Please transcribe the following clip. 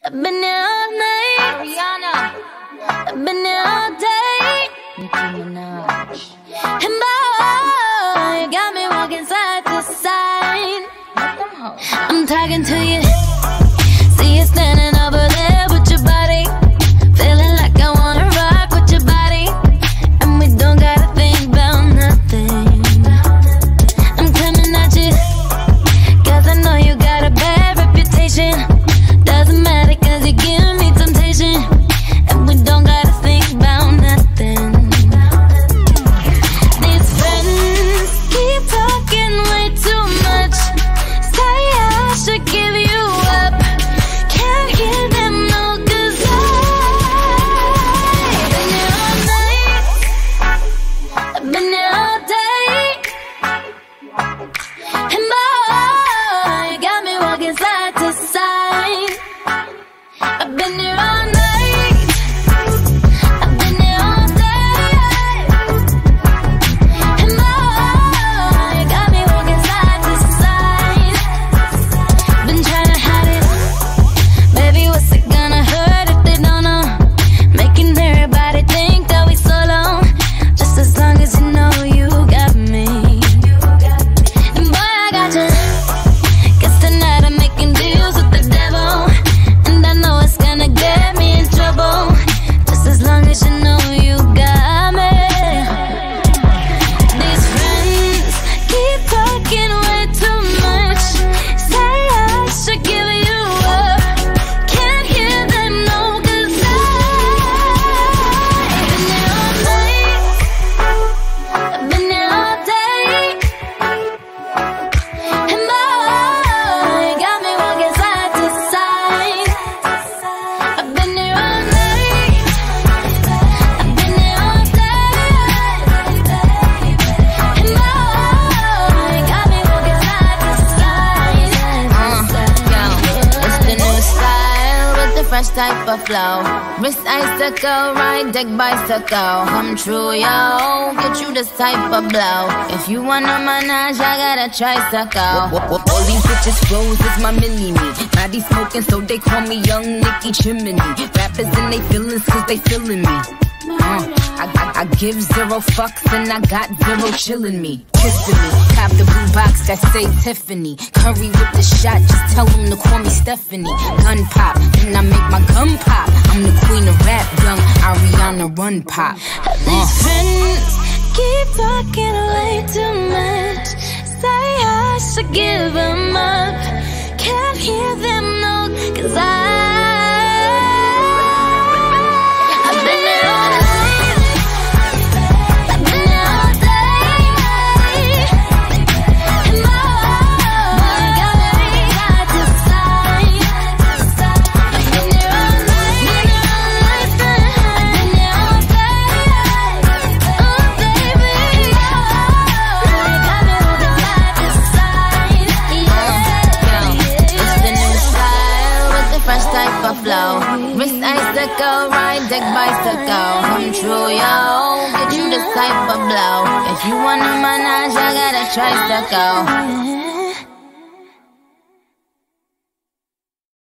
I've been here all night. Ariana. I've been here all day. Nicki Minaj. And boy, you got me walking side to side. Let them hoes. I'm talking to you. See you standing over there with your body. Feeling like I wanna rock with your body. And we don't gotta think about nothing. I'm coming at you, 'cause I know you got a bad reputation. Doesn't matter 'cause you give me temptation. And we don't gotta think about nothing. These friends keep talking way too much. Say I should give you up. Can't hear them no, 'cause I've been here all night. I've been here all day. And boy, you got me walking side to side. I've been here all night. I've been here all day. And boy, you got me walking side to side. Been trying to hide it. Baby, what's it gonna hurt if they don't know? Making everybody think that we solo. Just as long as you know you got me. And boy, I got you. 'Cause tonight I'm making deals with the devil. And I know it's gonna get me in trouble. Just as long as you know you got me. These friends keep talking way too much. Say I should give you up. Can't hear them no, 'cause I've been here all night. I've been here all day. And boy, you got me walking side to side. I've been here all night. I've been here all day. And boy, you got me walking side to side. Yo, it's the new style with the fresh type of flow. Wrist icicle, ride deck bicycle. Come true, yo. Get you this type of blow. If you wanna manage, I got a tricycle. All these bitches flows is my mini-me. Now they smoking, so they call me Young Nicki Chimney. Rappers in they feelings 'cause they feeling me. I give zero fucks and I got zero chillin' me. Kissing me, cop the blue box that say Tiffany. Curry with the shot, just tell them to call me Stephanie. Gun pop, and I make my gun pop. I'm the queen of rap, young Ariana run pop. These friends keep talking way too much. Say I should give them up. Can't hear them no, 'cause I've been here all night. I've been here all day. And boy, you got me side to side. I've been here all night. I've been here all day. Oh baby, you got me moving side to side. It's the new style with the fresh type of flow. Wrist icicle, ride deck bicycle. Come true, yo. Get you this type of blow. If you wanna manage, I got a tricycle.